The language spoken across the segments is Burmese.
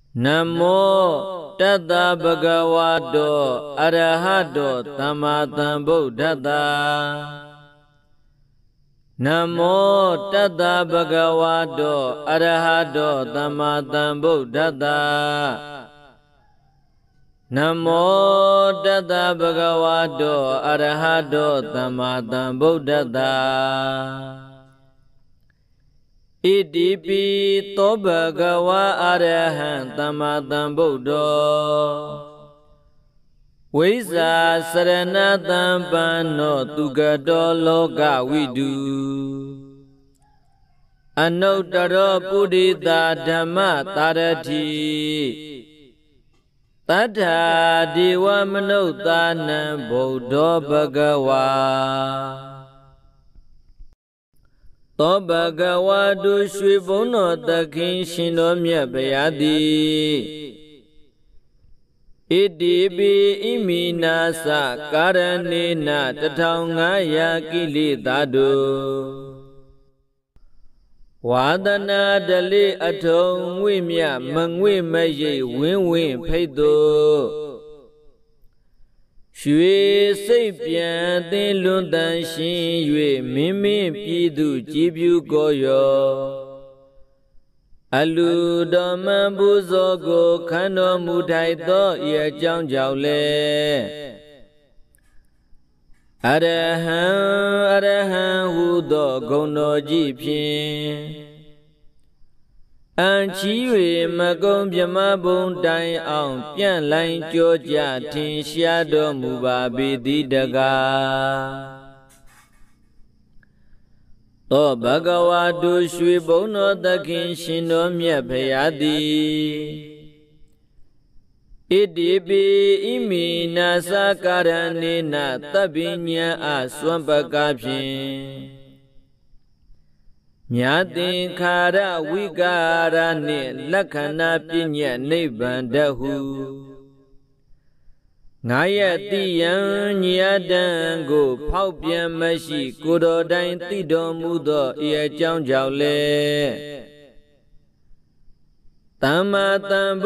Namo Tata Bhagavato Arahato Sammasambuddhassa Namo Tata Bhagavato Arahato Sammasambuddhassa Namo Tata Bhagavato Arahato Sammasambuddhassa Idipi to Bhagava Arahan Sammasambuddho Visa Saranatan Pano Tugato Loka Vidu Anuttara Buddhita Dhamma Tarati Tadha Diva Manutana Buddha Bhagava To Bhagavadu Shrivono Takin Shinomya Bayadi Idibi Iminasa Karanina Tataungaya Kilitadu Wadana Dali Atong Wimya Mangwi Mayi Win Paido Shwe Sapian Tin Lundan Shin Yue Mimin Pidu Jibu Goyo Alu Dama Buzogo Kano Mutai Do Ye Jang Jiao Le Arahan Hudo Gono Jipin Anchiwe Magom Jamabon Dai Ang Pian Lain Joja Tin Shadow Mubabi Daga To Bhagavadu Shrivono Takin Shinomya Bayadi Idibi Iminasa Karanina Tabinya Aswampakapin Nyatin Kara Vigara Ni Lakana Pinya Nibandahu Ngaya Tiyan Nyadango Paupian Mashi Kudo Dain Tido Mudo Ia Jang Jiao Le Tamatan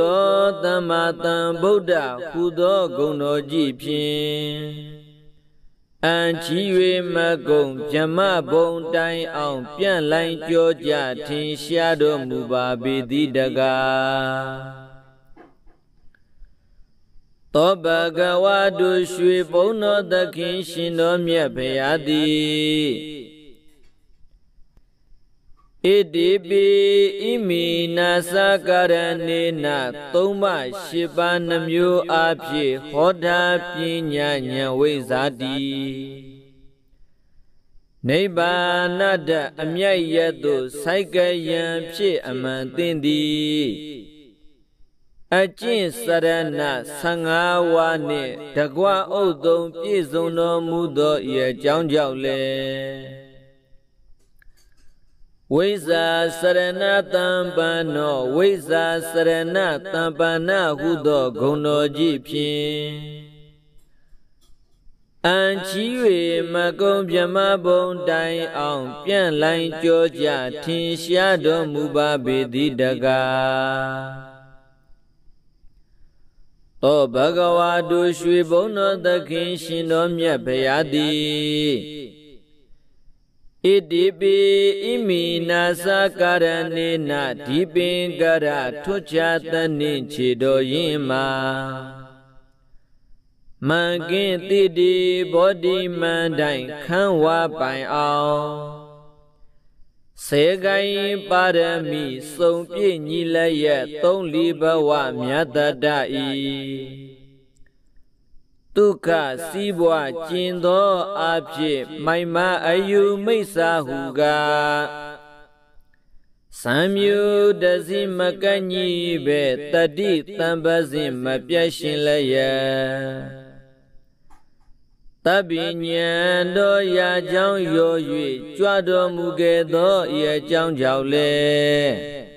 Buddha Hudo Gono Jipin Anchiwe Magong Jama Bon Dai Ang Pian Lain Joja Tin Shadow Mubabi Daga To Bhagavadu Shrivono Takin Shinomya Bayadi Idibi Iminasa Karanina Toma Shibanamyu Abhi Hoda Pinya Nyawezadi Neibanada Amyayadu Saikayan Pshi Amantindi Ajin Sarana Sangawani Dagwa Odom Pizono Mudo Ye Jang Jiao Le Visa Saranatan Pano Visa Saranatan Pana Hudo Gono Jipin Anchiwe Magom Jamabon Dai Ang Pian Lain Joja Tin Shadow Mubabi Daga To Bhagavadu Shrivono Takin Shinomya Bayadi Idibi Iminasa Karanina Dipin Gara Tuchatanin Chido Yima Mangin Tidi Bodhi Mandai Kanwa Pai Ao Segai Parami Sompi Nilaya Tong Libawa Myatadai Tuka Sibwa Jindo Abje Maima Ayu Mesa Huga Samyu Dazim Makanyi Be Tadi Tambazim Mapyashin Laya Tabinyan Do Ya Jang Yo Yui Chwado Muge Do Ya Jang Jiao Le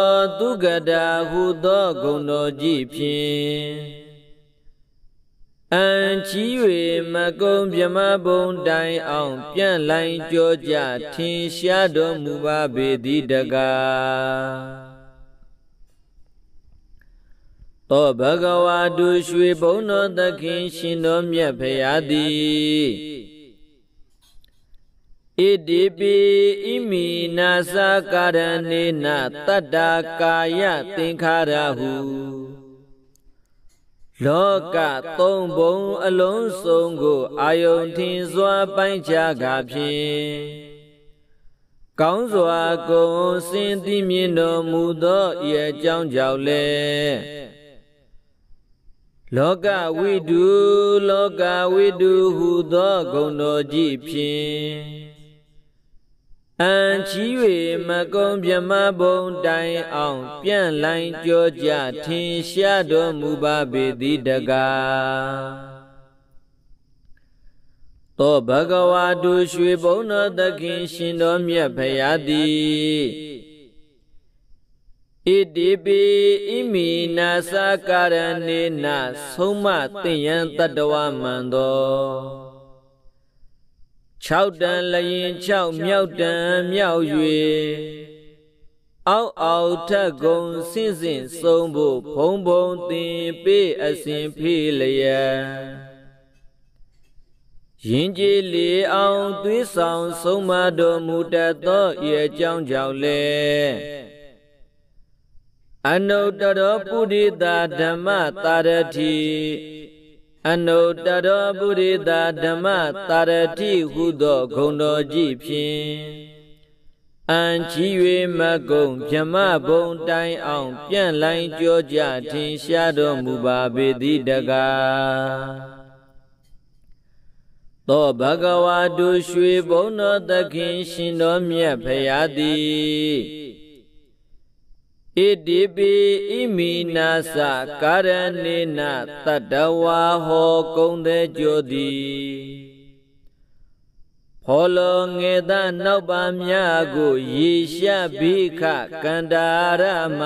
Tugada Hudo Gono Jipin chí về mà côngပြမဘုံတိုင်အောင်ပြန်လိုင်းကြောကြထင်ရှားတော်မူပါပေသည်တကားသောဘဂဝါတုရွှေဘုံတော်သခင်ရှင်တော်မြတ်ဖရာသည်ဣတိပိဣမိနာသကာရဏေနတတ္တာကာယသင်္ခါရဟုလောကသုံးဘုံအလုံးစုံကိုအာယုန်ထင်စွာပိုင်းခြားကားဖြင့်ကောင်းစွာကုန်စင်သိမြင်တော်မူသောဤအကြောင်းကြောင့်လည်းလောကဝိတုဟုသောဂုဏ်တော်ကြီးဖြင့်ချီ၍မကုံပြမဘုံတိုင်အောင်ပြန်လိုင်းကြောကြထင်ရှားတော်မူပါပေသည်တကားသောဘဂဝါတုရွှေဘုံတော်သခင်ရှင်တော်မြတ်ဖရာသည်ဣတိပိဣမိနာသကာရဏေနဆုံးမသိယံတတ္တဝမံသော6 တန်လျင်6မြောက်တန်မြောက်၍အောက်ထက်ကုန်စင့်ဆုံးဖို့ဘုံဘုံသင်ပေးအစဉ်ဖေးလျက်ရင်ကြည်လေအောင်သွေးဆောင်ဆုံးမတော်မူတတ်သောဤအကြောင်းကြောင့်လည်းအနုတ္တရောပုရိသဓမ္မတာရတိအနုတ္တရောပုရိသဓမ္မတာရတိဟုသောဂုဏ်တော်ကြီးဖြင့်ချီ၍မကုံဗြဟ္မဘုံတိုင်အောင်ပြန်လိုင်းကြောကြထင်ရှားတော်မူပါပေသည်တကားသောဘဂဝါတုရွှေဘုံတော်သခင်ရှင်တော်မြတ်ဖရာသည်ဣတိပိဣမိနာသကာရဏေနတတ္တဝါဟောကုံတဲ့ကြိုသည်ဖောလောငေသနောက်ပါများကိုရေရှဘိခကန္တာရမ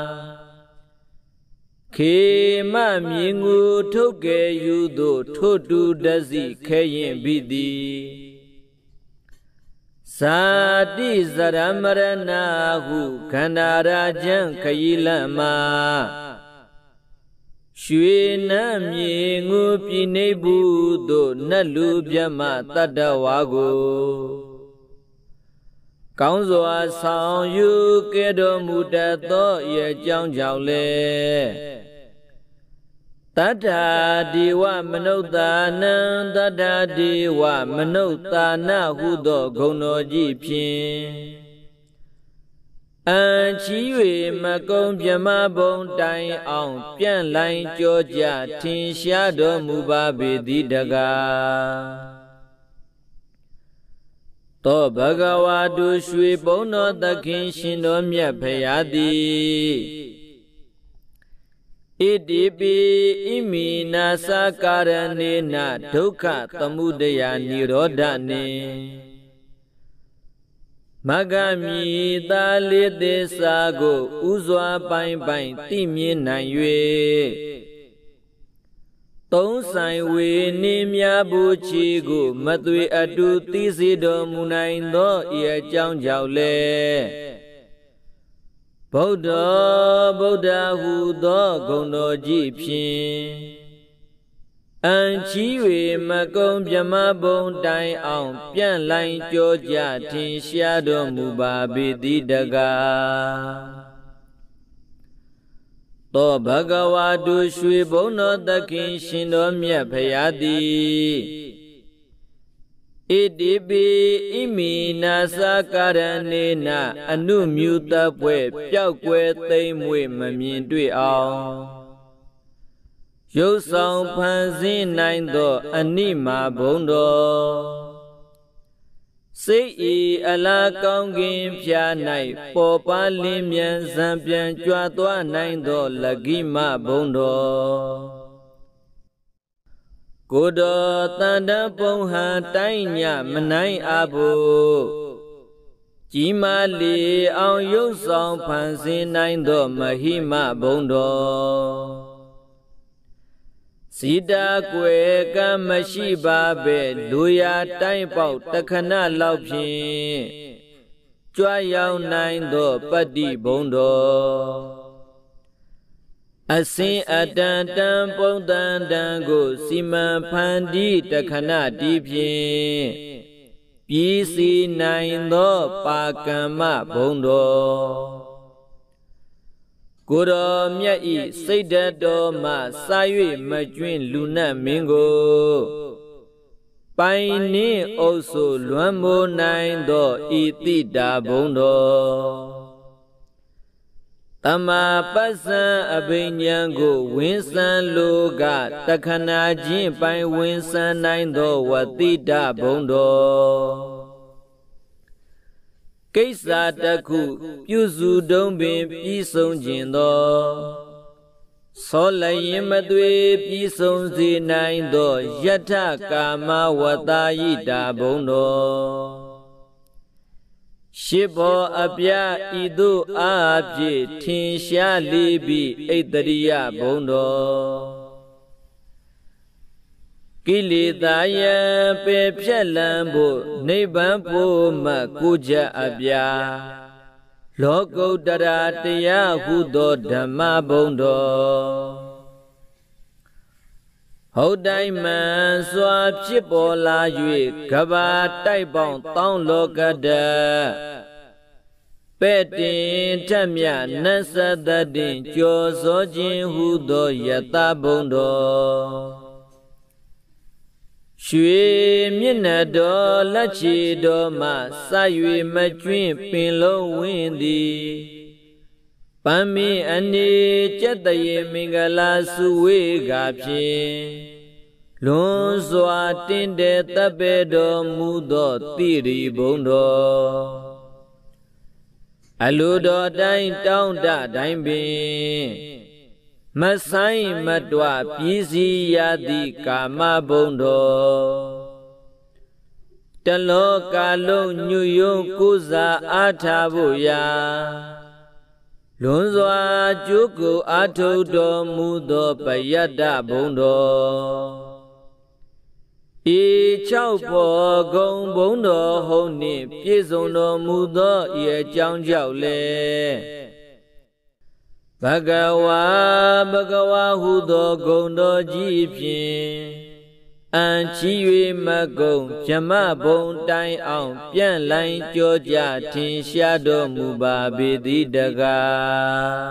ခေမမြင်ငူထုတ်ကယ်ယူသို့ထို့တူတစီခဲရင်ပြီးသည်ဇာတိဇရမရဏဟုခန္ဓာရာချံခရီလမ္မာရွှေနံမြေငူပြည်နေဘူးသို့နတ်လူပြမတတ္တဝါကိုကောင်းစွာဆောင်ယူကဲ့တော်မူတတ်သောဤအကြောင်းကြောင့်လည်းတတ္ထာဒီဝမနုဿာနံတတ္ထာဒီဝမနုဿာနဟုသောဂုဏ်တော်ကြီးဖြင့်ချီ၍မကုံပြမဘုံတိုင်အောင်ပြန်လိုင်းကြောကြထင်ရှားတော်မူပါပေသည်တကားသောဘဂဝါတုရွှေဘုံတော်သခင်ရှင်တော်မြတ်ဖရာသည်ဣတိပိဣမိနာသကာရဏေနဒုက္ခသမုဒယနိရောဓနှင့်မဂ္ဂမိသာလေးသစ္စာကိုဥစွာပိုင်းသိမြင်နိုင်၍သုံးဆိုင်ဝေနေမြဘူးချီကိုမသွေအတူသိစေတော်မူနိုင်သောဤအကြောင်းကြောင့်လည်းဗုဒ္ဓဟုသောဂုဏ်တော်ကြီးဖြင့်ချီ၍မကုံပြမဘုံတိုင်အောင်ပြန်လိုင်းကြောကြထင်ရှားတော်မူပါပေသည်တကားသောဘဂဝါတုရွှေဘုံတော်သခင်ရှင်တော်မြတ်ဖရာသည်ဣတိပိဣမိနာသကာရဏေနအနုမြူတပွဲပျောက်ကွယ်သိမ့်မွေမမြင်တွေ့အောင်ရုပ်ဆောင်ဖန်ဆင်းနိုင်သောအနိမာဘုံတော်စိတ်ဤအလားကောင်းကင်ဖြာ၌ပေါ်ပါလင်းမြန်စံပြန်ကြွားသွားနိုင်သောလကိမဘုံတော်ကိုယ်တော်တန်တပုံဟံတိုင်းညမနိုင်အဖို့ကြီးမားလေအောင်ရုပ်ဆောင်ဖန်ဆင်းနိုင်သောမဟိမဘုံတော်สีดาเกวกะมชิบาเบลุยาไต้เป่าตะขณะเหล่าพินจวายาวนายโดปฏิบงโดอสินอตันตันปุตตันตันกุสิมาพันดีตะขณะดีพินปีสีนายโดปากรรมบงโดกุโรเมียอีစိတ်ဓာတ်တော်မှစာ၍မကျွင်းလူနတ်မင်းကိုပိုင်နှင့်အုပ်ဆိုလွမ်းမိုးနိုင်သောဤတိတာဘုံတော်တမပ္ပံအဘိညာဉ်ကိုဝင်းစံလိုကတခဏချင်းပိုင်ဝင်းစံနိုင်သောဝတိတာဘုံတော်ကိစ္စတစ်ခုပြုစုတုံးပင်ပြီးဆုံးခြင်းသောဆောလရင်မသွေပြီးဆုံးစေနိုင်သောယထကာမဝတ္တယိတာဘုံတော်ရှိဘောအပြဤသို့အားဖြင့်ထင်ရှားလေပြီးဣတရိယဘုံတော်ကိလေသာယံပေဖြက်လန်းဖို့နိဗ္ဗာန်ဖို့မှကိုချက်အပြာလောကုတ္တရာတရားဟုသောဓမ္မဘုံတော်ဟုတ်တိုင်းမှန်စွာဖြစ်ပေါ်လာ၍ကဘာတိုက်ပေါင်းတောင်းလောကတပဲ့တင်ထမြနတ်သတ္တင်ကြော်စောခြင်းဟုသောယတဘုံတော်ရွှေမျက်နှာတော်လက်ချီတော်မှစ၍မကျွင်းပင်လုံးဝင်းသည်ပန်းမင်းအနေကျက်တရေမင်္ဂလာစုဝေကဖြင့်လွန်စွာတင်းတဲ့တပ်ပေတော်မူသောတိရိဘုံတော်အလိုတော်တိုင်းတောင်းတတိုင်းပင်မဆိုင်မတွပြည်စည်းရသည်ကာမဘုံတော်တလောကလုံးညွယုံကုစားအားထားဖို့ရာလွန်စွာကျုပ်ကိုအားထုတ်တော်မူသောပယတ္တဘုံတော်ဤ6ပေါ်ဂုံဘုံတော်ဟုံးနှင့်ပြည့်စုံတော်မူသောဤအကြောင်းကြောင့်လေဘဂဝါဟုသောဂုံတော်ကြီးဖြင့်အံချီ၍မကုံဗြဟ္မဘုံတိုင်အောင်ပြန့်လိုင်းကြောကြထင်ရှားတော်မူပါပေသည်တကား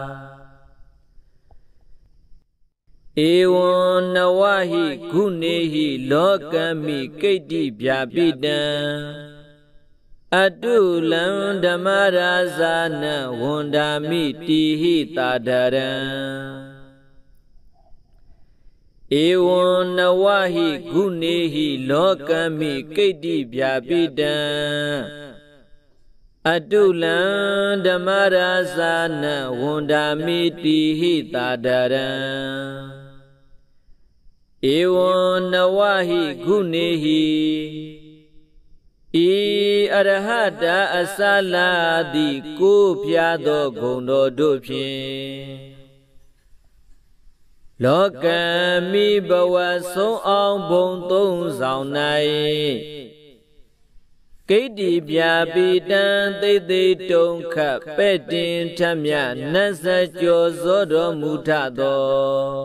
ဧဝံနဝဟိဂုနေဟိလောကမိကိတ္တိဗျာပိတံအတုလံဓမ္မရာဇာနံဝန္ဒာမိတိဟိတာဒရံဧဝံနဝဟိဂုနေဟိလောကမိကိတ္တိဗျာပိတံအတုလံဓမ္မရာဇာနံဝန္ဒာမိတိဟိတာဒရံဧဝံနဝဟိဂုနေဟိဤအရဟတအစလာသည်ကိုဖျားသောဂုဏ်တော်တို့ဖြင့်လောကမိဘဝဆုံးအောင်ဘုံသုံးဆောင်၌ကိတ္တိဗျာပိတံသိသိတုံခပဲ့တင်ထမြနတ်စကြောစောတော်မူထသော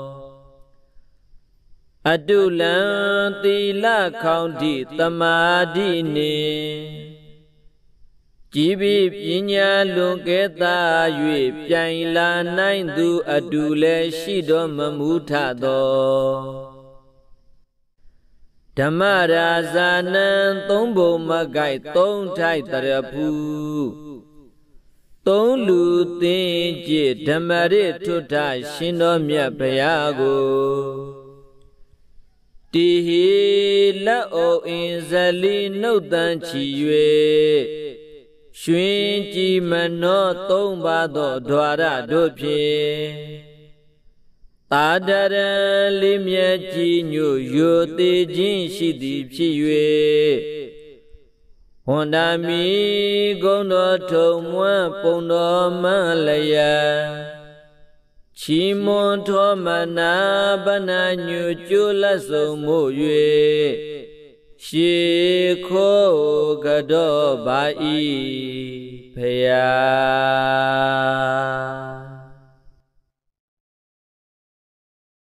အတုလံသီလခေါင်းတိသမာဓိနှင့်ကြည်ပြီးပညာလွန်ကဲသာ၍ပြိုင်လာနိုင်သူအတူလည်းရှိတော်မမူထသောဓမ္မရာဇာနံသုံးဘုံမကိုက်သုံးထိုက်တရဖူသုံးလူသင်ကြည်ဓမ္မရထွဋ္ဌရှင်တော်မြတ်ဘုရားကိုတိဟိလက်အိုအင်ဇလီနှုတ်တန်ချီ၍ရွှင်ကြည်မနောသုံးပါသောဓဝရတို့ဖြင့်သာဒရံလေးမြတ်ကြီးညိုယိုသေးခြင်းရှိသည်ဖြစ်၍ဝန္ဒာမိဂုံတော်ထုံမွန်းပုံတော်မှန်လျက်ชีมอนทอมนาบนาญูจุลสุโมเยชีโคกะดอบาอีพยา